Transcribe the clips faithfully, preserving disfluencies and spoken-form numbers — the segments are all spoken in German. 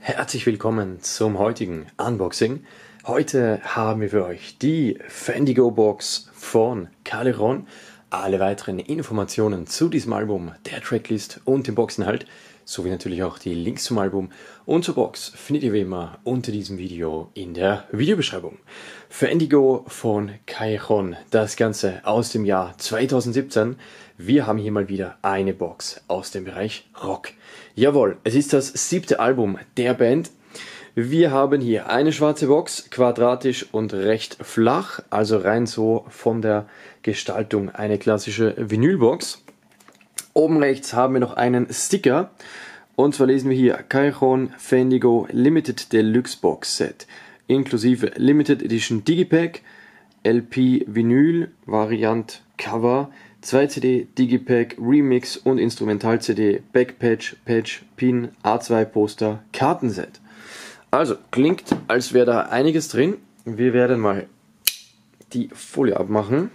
Herzlich willkommen zum heutigen Unboxing. Heute haben wir für euch die Fendigo Box von Callejon. Alle weiteren Informationen zu diesem Album, der Tracklist und dem Boxinhalt, sowie natürlich auch die Links zum Album und zur Box findet ihr wie immer unter diesem Video in der Videobeschreibung. Fendigo von Callejon, das Ganze aus dem Jahr zweitausendsiebzehn. Wir haben hier mal wieder eine Box aus dem Bereich Rock. Jawohl, es ist das siebte Album der Band. Wir haben hier eine schwarze Box, quadratisch und recht flach, also rein so von der Gestaltung eine klassische Vinylbox. Oben rechts haben wir noch einen Sticker, und zwar lesen wir hier Callejon Fendigo Limited Deluxe Box Set, inklusive Limited Edition Digipack, L P Vinyl, Variant Cover, zwei C D, Digipack, Remix und Instrumental-C D, Backpatch, Patch, Pin, A zwei Poster, Kartenset. Also, klingt, als wäre da einiges drin. Wir werden mal die Folie abmachen.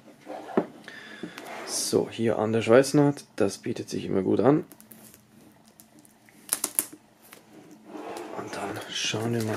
So, hier an der Schweißnaht, das bietet sich immer gut an. Und dann schauen wir mal.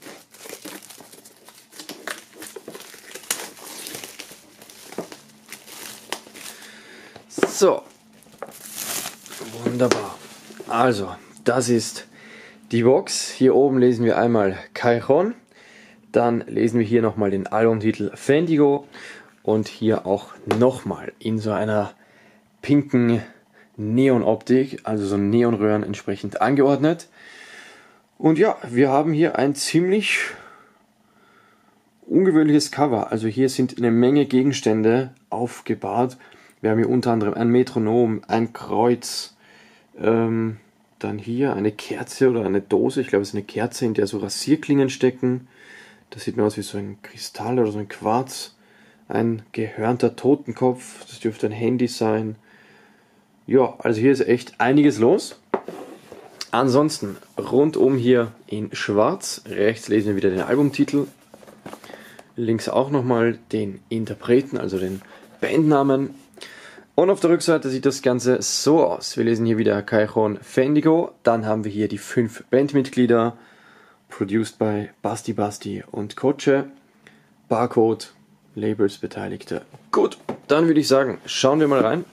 So, wunderbar. Also, das ist die Box. Hier oben lesen wir einmal Callejon, dann lesen wir hier nochmal den Albumtitel Fendigo und hier auch nochmal in so einer pinken Neonoptik, also so Neonröhren entsprechend angeordnet. Und ja, wir haben hier ein ziemlich ungewöhnliches Cover. Also hier sind eine Menge Gegenstände aufgebahrt. Wir haben hier unter anderem ein Metronom, ein Kreuz, ähm, dann hier eine Kerze oder eine Dose, ich glaube es ist eine Kerze, in der so Rasierklingen stecken. Das sieht mir aus wie so ein Kristall oder so ein Quarz. Ein gehörnter Totenkopf, das dürfte ein Handy sein. Ja, also hier ist echt einiges los. Ansonsten rundum hier in schwarz, rechts lesen wir wieder den Albumtitel. Links auch nochmal den Interpreten, also den Bandnamen. Und auf der Rückseite sieht das Ganze so aus. Wir lesen hier wieder Callejon Fendigo. Dann haben wir hier die fünf Bandmitglieder. Produced by Basti Basti und Koche. Barcode, Labels, Beteiligte. Gut, dann würde ich sagen, schauen wir mal rein.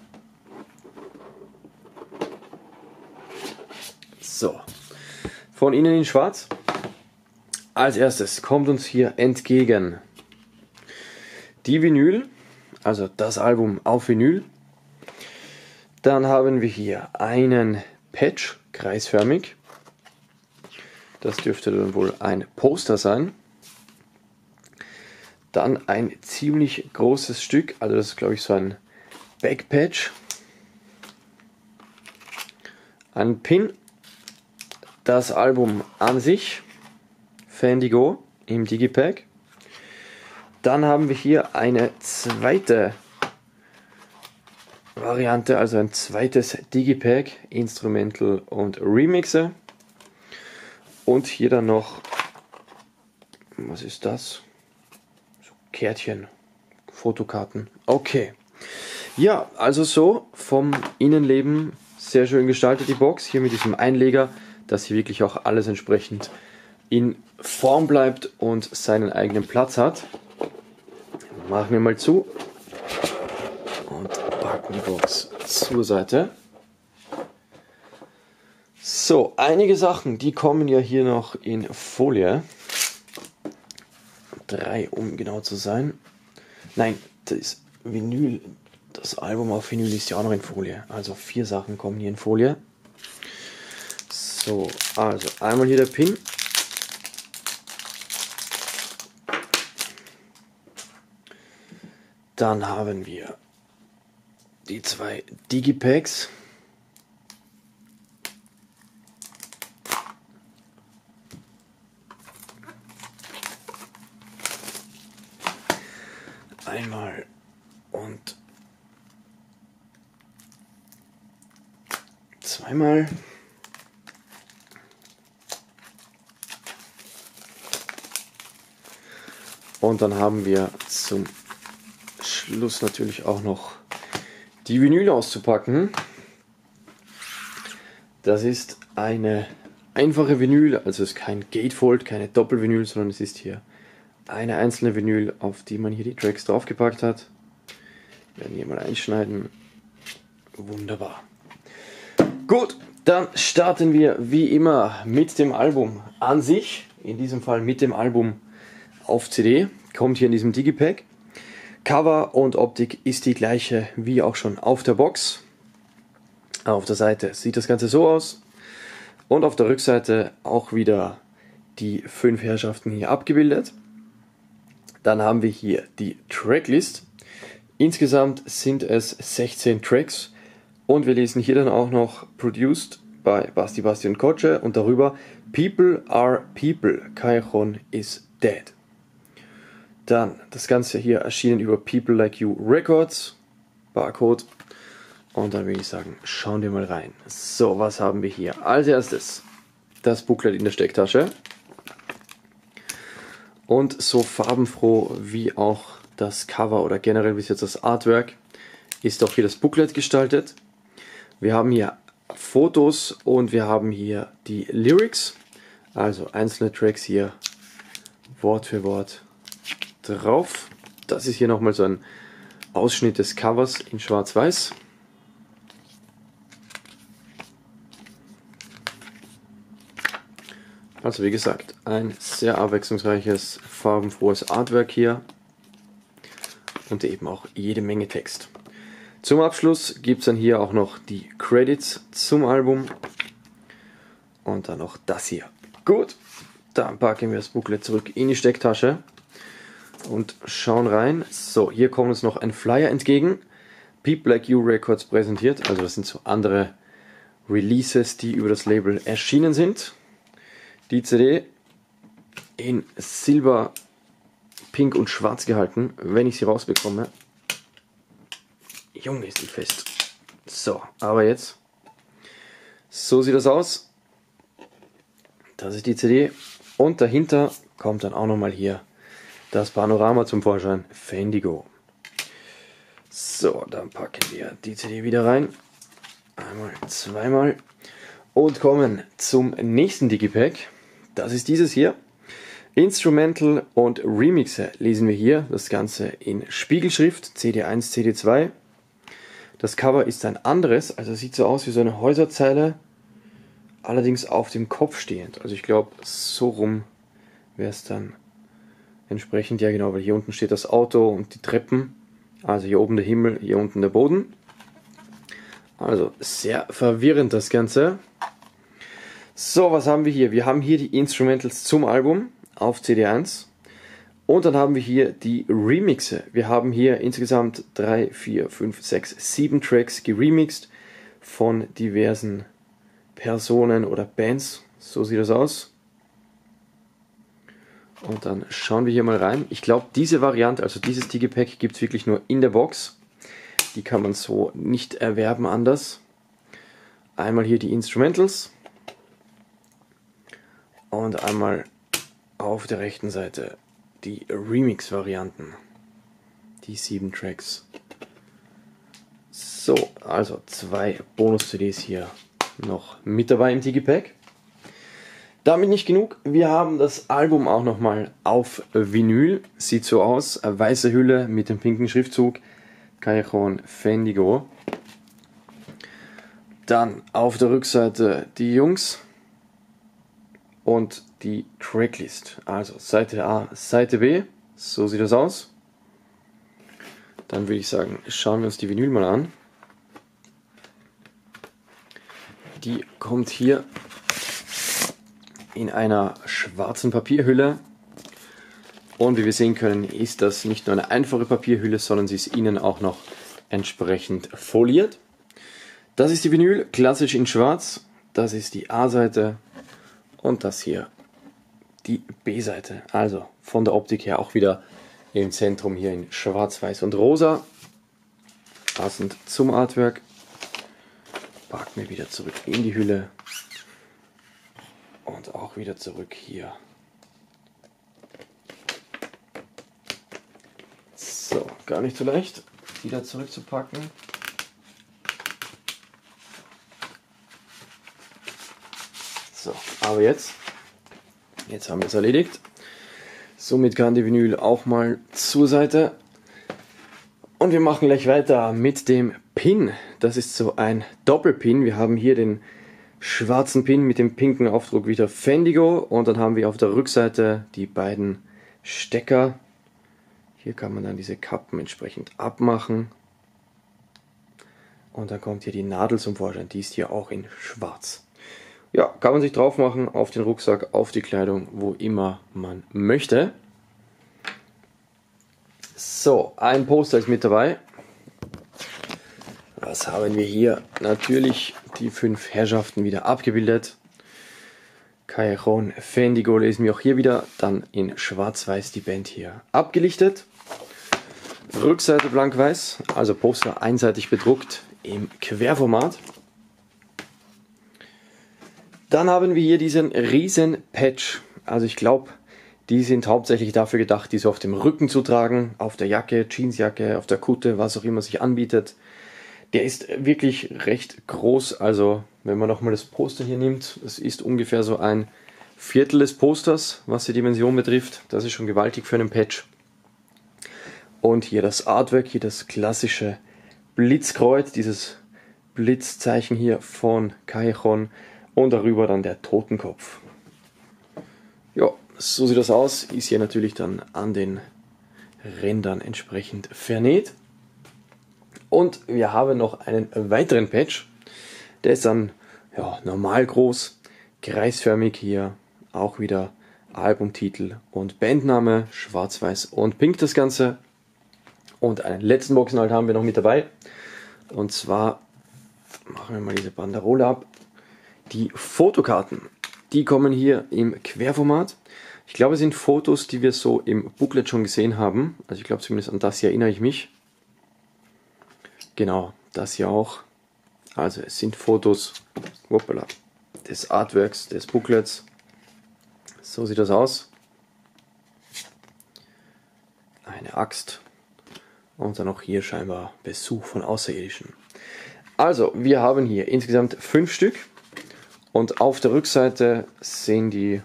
So, von innen in schwarz. Als erstes kommt uns hier entgegen die Vinyl, also das Album auf Vinyl. Dann haben wir hier einen Patch, kreisförmig. Das dürfte dann wohl ein Poster sein. Dann ein ziemlich großes Stück, also das ist glaube ich so ein Backpatch. Ein Pin. Das Album an sich, Fendigo im Digipack. Dann haben wir hier eine zweite Variante, also ein zweites Digipack, Instrumental und Remixer. Und hier dann noch, was ist das? So Kärtchen, Fotokarten. Okay. Ja, also so vom Innenleben sehr schön gestaltet die Box. Hier mit diesem Einleger, dass hier wirklich auch alles entsprechend in Form bleibt und seinen eigenen Platz hat. Machen wir mal zu. Und packen die Box zur Seite. So, einige Sachen, die kommen ja hier noch in Folie. Drei, um genau zu sein. Nein, das Vinyl, das Album auf Vinyl ist ja auch noch in Folie. Also vier Sachen kommen hier in Folie. So, also einmal hier der Pin. Dann haben wir die zwei Digipacks. Einmal und zweimal. Und dann haben wir zum Schluss natürlich auch noch die Vinyl auszupacken. Das ist eine einfache Vinyl, also es ist kein Gatefold, keine Doppelvinyl, sondern es ist hier eine einzelne Vinyl, auf die man hier die Tracks draufgepackt hat. Wir werden hier mal einschneiden. Wunderbar. Gut, dann starten wir wie immer mit dem Album an sich. In diesem Fall mit dem Album auf C D. Kommt hier in diesem Digipack. Cover und Optik ist die gleiche wie auch schon auf der Box. Auf der Seite sieht das Ganze so aus. Und auf der Rückseite auch wieder die fünf Herrschaften hier abgebildet. Dann haben wir hier die Tracklist. Insgesamt sind es sechzehn Tracks. Und wir lesen hier dann auch noch Produced by Basti Basti und Koche und darüber People are People, Callejon is dead. Dann das Ganze hier erschienen über People Like You Records, Barcode. Und dann würde ich sagen, schauen wir mal rein. So, was haben wir hier? Als erstes das Booklet in der Stecktasche. Und so farbenfroh wie auch das Cover oder generell bis jetzt das Artwork ist auch hier das Booklet gestaltet. Wir haben hier Fotos und wir haben hier die Lyrics, also einzelne Tracks hier Wort für Wort drauf. Das ist hier nochmal so ein Ausschnitt des Covers in Schwarz-Weiß. Also wie gesagt, ein sehr abwechslungsreiches, farbenfrohes Artwork hier und eben auch jede Menge Text. Zum Abschluss gibt es dann hier auch noch die Credits zum Album und dann noch das hier. Gut, dann packen wir das Booklet zurück in die Stecktasche und schauen rein. So, hier kommt uns noch ein Flyer entgegen. People Like You Records präsentiert, also das sind so andere Releases, die über das Label erschienen sind. Die C D in Silber, Pink und Schwarz gehalten, wenn ich sie rausbekomme. Junge, ist die fest. So, aber jetzt. So sieht das aus. Das ist die C D. Und dahinter kommt dann auch nochmal hier das Panorama zum Vorschein. Fendigo. So, dann packen wir die C D wieder rein. Einmal, zweimal. Und kommen zum nächsten Digipack. Das ist dieses hier. Instrumental und Remixe lesen wir hier. Das Ganze in Spiegelschrift. C D eins, C D zwei. Das Cover ist ein anderes, also sieht so aus wie so eine Häuserzeile, allerdings auf dem Kopf stehend. Also ich glaube, so rum wäre es dann entsprechend, ja genau, weil hier unten steht das Auto und die Treppen. Also hier oben der Himmel, hier unten der Boden. Also sehr verwirrend das Ganze. So, was haben wir hier? Wir haben hier die Instrumentals zum Album auf C D eins. Und dann haben wir hier die Remixe. Wir haben hier insgesamt drei, vier, fünf, sechs, sieben Tracks geremixed von diversen Personen oder Bands. So sieht das aus. Und dann schauen wir hier mal rein. Ich glaube, diese Variante, also dieses Digipack, gibt es wirklich nur in der Box. Die kann man so nicht erwerben anders. Einmal hier die Instrumentals. Und einmal auf der rechten Seite die Remix-Varianten, die sieben Tracks. So, also zwei Bonus-C Ds hier noch mit dabei im Digipack. Damit nicht genug, wir haben das Album auch nochmal auf Vinyl. Sieht so aus, eine weiße Hülle mit dem pinken Schriftzug Callejon Fendigo. Dann auf der Rückseite die Jungs und die Tracklist, also Seite A, Seite B, so sieht das aus. Dann würde ich sagen, schauen wir uns die Vinyl mal an. Die kommt hier in einer schwarzen Papierhülle und wie wir sehen können, ist das nicht nur eine einfache Papierhülle, sondern sie ist innen auch noch entsprechend foliert. Das ist die Vinyl, klassisch in schwarz, das ist die A-Seite und das hier die B-Seite, also von der Optik her auch wieder im Zentrum hier in schwarz, weiß und rosa, passend zum Artwork. Packen wir wieder zurück in die Hülle und auch wieder zurück hier. So, gar nicht so leicht, wieder zurückzupacken. So, aber jetzt, jetzt haben wir es erledigt. Somit kann die Vinyl auch mal zur Seite. Und wir machen gleich weiter mit dem Pin. Das ist so ein Doppelpin. Wir haben hier den schwarzen Pin mit dem pinken Aufdruck wieder Fendigo. Und dann haben wir auf der Rückseite die beiden Stecker. Hier kann man dann diese Kappen entsprechend abmachen. Und dann kommt hier die Nadel zum Vorschein. Die ist hier auch in schwarz. Ja, kann man sich drauf machen auf den Rucksack, auf die Kleidung, wo immer man möchte. So, ein Poster ist mit dabei. Was haben wir hier? Natürlich die fünf Herrschaften wieder abgebildet. Callejon, Fendigo lesen wir auch hier wieder. Dann in schwarz-weiß die Band hier abgelichtet. Rückseite blank-weiß, also Poster einseitig bedruckt im Querformat. Dann haben wir hier diesen riesen Patch. Also ich glaube, die sind hauptsächlich dafür gedacht, diese auf dem Rücken zu tragen, auf der Jacke, Jeansjacke, auf der Kutte, was auch immer sich anbietet. Der ist wirklich recht groß, also wenn man nochmal das Poster hier nimmt, das ist ungefähr so ein Viertel des Posters, was die Dimension betrifft. Das ist schon gewaltig für einen Patch. Und hier das Artwork, hier das klassische Blitzkreuz, dieses Blitzzeichen hier von Callejon. Und darüber dann der Totenkopf. Ja, so sieht das aus. Ist hier natürlich dann an den Rändern entsprechend vernäht. Und wir haben noch einen weiteren Patch. Der ist dann ja, normal groß, kreisförmig hier. Auch wieder Albumtitel und Bandname, schwarz-weiß und pink das Ganze. Und einen letzten Boxinhalt haben wir noch mit dabei. Und zwar machen wir mal diese Banderole ab. Die Fotokarten, die kommen hier im Querformat. Ich glaube, es sind Fotos, die wir so im Booklet schon gesehen haben. Also ich glaube zumindest an das hier erinnere ich mich. Genau, das hier auch. Also es sind Fotos hoppala, des Artworks, des Booklets. So sieht das aus. Eine Axt. Und dann auch hier scheinbar Besuch von Außerirdischen. Also, wir haben hier insgesamt fünf Stück. Und auf der Rückseite sehen die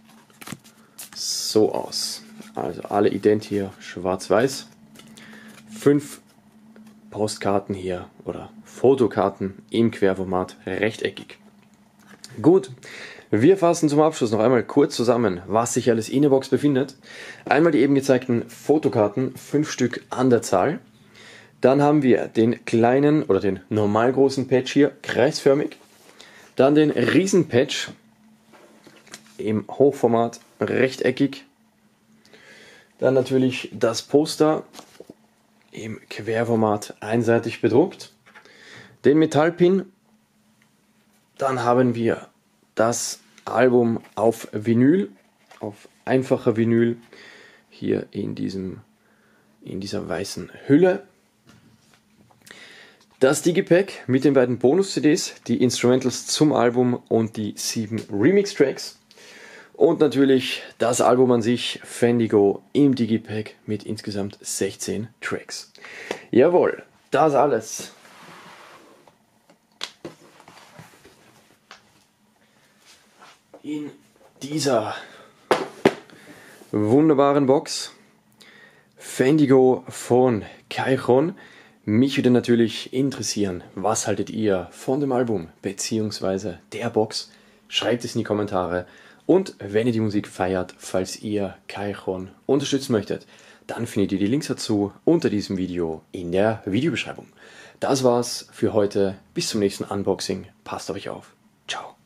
so aus. Also alle ident hier schwarz-weiß. Fünf Postkarten hier oder Fotokarten im Querformat rechteckig. Gut, wir fassen zum Abschluss noch einmal kurz zusammen, was sich alles in der Box befindet. Einmal die eben gezeigten Fotokarten, fünf Stück an der Zahl. Dann haben wir den kleinen oder den normal großen Patch hier, kreisförmig. Dann den riesen Patch im Hochformat rechteckig. Dann natürlich das Poster im Querformat einseitig bedruckt. Den Metallpin. Dann haben wir das Album auf Vinyl, auf einfacher Vinyl, hier in, diesem, in dieser weißen Hülle. Das Digipack mit den beiden Bonus-C Ds, die Instrumentals zum Album und die sieben Remix-Tracks. Und natürlich das Album an sich, Fendigo im Digipack mit insgesamt sechzehn Tracks. Jawohl, das alles. In dieser wunderbaren Box. Fendigo von Callejon. Mich würde natürlich interessieren, was haltet ihr von dem Album bzw. der Box? Schreibt es in die Kommentare. Und wenn ihr die Musik feiert, falls ihr Callejon unterstützen möchtet, dann findet ihr die Links dazu unter diesem Video in der Videobeschreibung. Das war's für heute. Bis zum nächsten Unboxing. Passt auf euch auf. Ciao.